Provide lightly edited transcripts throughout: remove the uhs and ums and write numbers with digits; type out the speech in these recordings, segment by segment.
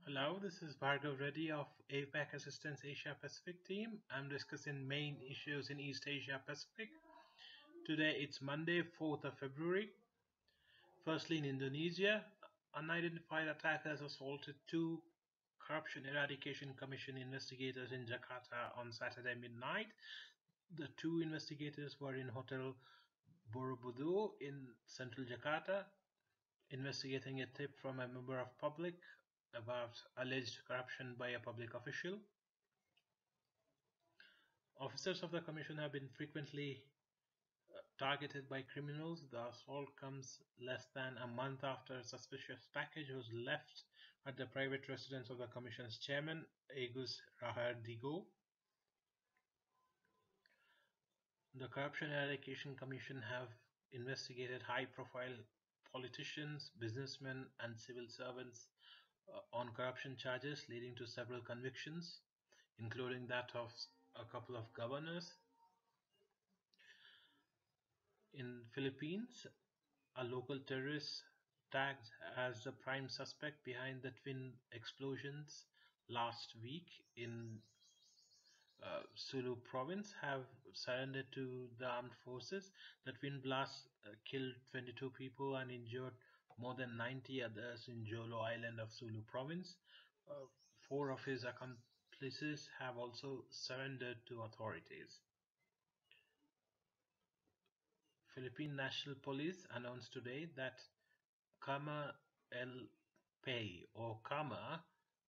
Hello, this is Bhargav Reddy of APAC Assistance Asia Pacific team. I'm discussing main issues in East Asia Pacific. Today it's Monday, 4th of February. Firstly, in Indonesia, unidentified attackers assaulted two Corruption Eradication Commission investigators in Jakarta on Saturday midnight. The two investigators were in Hotel Borobudur in central Jakarta, investigating a tip from a member of public about alleged corruption by a public official. Officers of the Commission have been frequently targeted by criminals. The assault comes less than a month after a suspicious package was left at the private residence of the Commission's chairman, Agus Rahardigo. The Corruption Eradication Commission have investigated high-profile politicians, businessmen, and civil servants on corruption charges, leading to several convictions, including that of a couple of governors. In Philippines, a local terrorist tagged as the prime suspect behind the twin explosions last week in Sulu province have surrendered to the armed forces. The twin blasts killed 22 people and injured more than 90 others in Jolo Island of Sulu province. Four of his accomplices have also surrendered to authorities. Philippine National Police announced today that Kama El Pay or Kama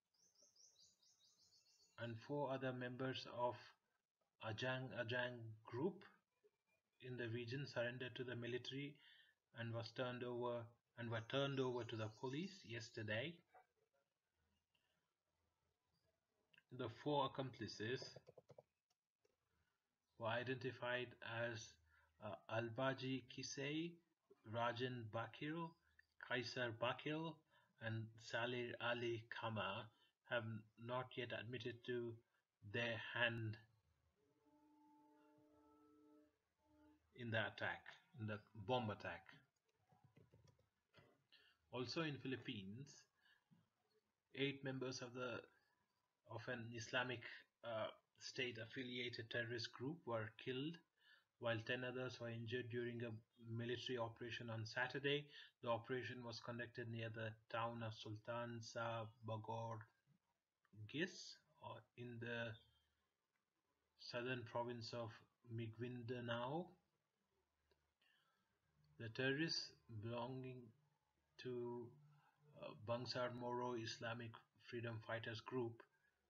and four other members of Ajang group in the region surrendered to the military and were turned over to the police yesterday. The four accomplices were identified as Albaji Kisei, Rajan Bakil, Kaisar Bakil, and Salir Ali Kama have not yet admitted to their hand in the bomb attack. Also in Philippines, 8 members of an Islamic State affiliated terrorist group were killed, while 10 others were injured during a military operation on Saturday. The operation was conducted near the town of Sultan Sa Bagor Gis in the southern province of Maguindanao. The terrorists belonging to Bangsar Moro Islamic Freedom Fighters Group,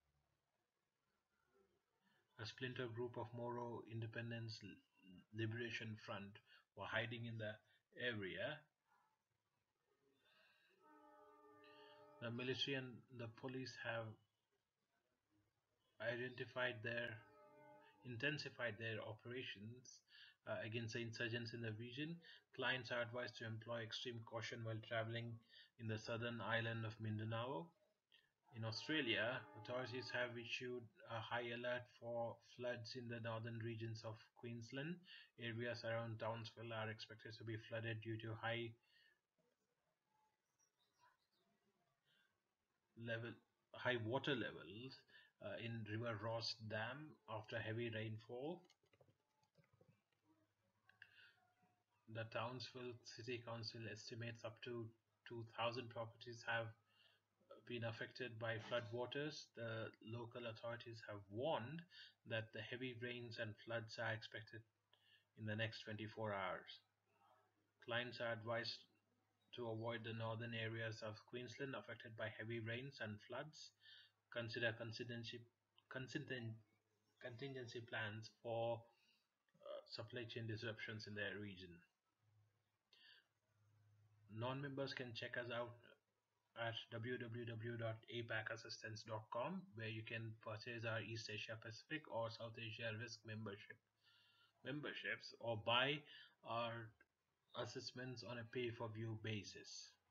a splinter group of Moro Independence Liberation Front, were hiding in the area. The military and the police have intensified their operations against the insurgents in the region. Clients are advised to employ extreme caution while traveling in the southern island of Mindanao. In Australia, authorities have issued a high alert for floods in the northern regions of Queensland. Areas around Townsville are expected to be flooded due to high water levels in River Ross Dam after heavy rainfall. The Townsville City Council estimates up to 2,000 properties have been affected by floodwaters. The local authorities have warned that the heavy rains and floods are expected in the next 24 hours. Clients are advised to avoid the northern areas of Queensland affected by heavy rains and floods. Consider contingency plans for supply chain disruptions in their region. Non-members can check us out at www.apacassistance.com, where you can purchase our East Asia Pacific or South Asia Risk memberships or buy our assessments on a pay-for-view basis.